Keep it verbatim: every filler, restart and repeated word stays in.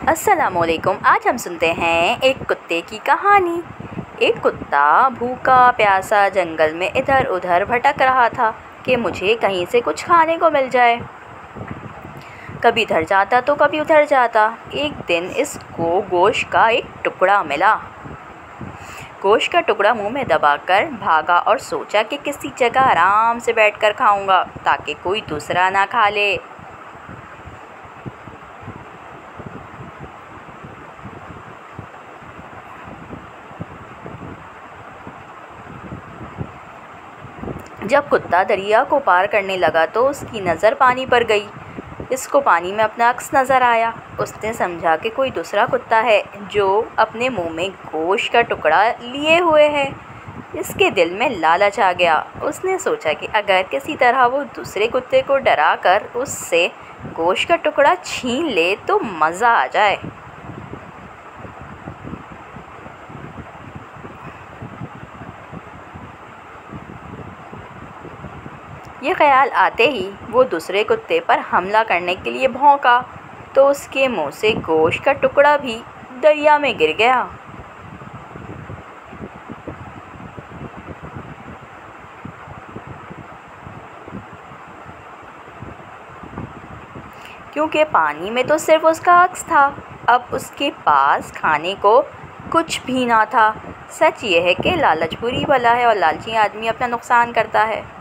अस्सलामुअलैकुम। आज हम सुनते हैं एक कुत्ते की कहानी। एक कुत्ता भूखा प्यासा जंगल में इधर उधर भटक रहा था कि मुझे कहीं से कुछ खाने को मिल जाए। कभी इधर जाता तो कभी उधर जाता। एक दिन इसको गोश्त का एक टुकड़ा मिला। गोश्त का टुकड़ा मुंह में दबाकर भागा और सोचा कि किसी जगह आराम से बैठकर खाऊंगा ताकि कोई दूसरा ना खा ले। जब कुत्ता दरिया को पार करने लगा तो उसकी नज़र पानी पर गई। इसको पानी में अपना अक्स नज़र आया। उसने समझा कि कोई दूसरा कुत्ता है जो अपने मुंह में गोश्त का टुकड़ा लिए हुए है। इसके दिल में लालच आ गया। उसने सोचा कि अगर किसी तरह वो दूसरे कुत्ते को डरा कर उससे गोश्त का टुकड़ा छीन ले तो मज़ा आ जाए। ये ख्याल आते ही वो दूसरे कुत्ते पर हमला करने के लिए भौंका तो उसके मुंह से गोश्त का टुकड़ा भी दरिया में गिर गया। क्योंकि पानी में तो सिर्फ उसका अक्स था। अब उसके पास खाने को कुछ भी ना था। सच ये है कि लालच बुरी बला है और लालची आदमी अपना नुकसान करता है।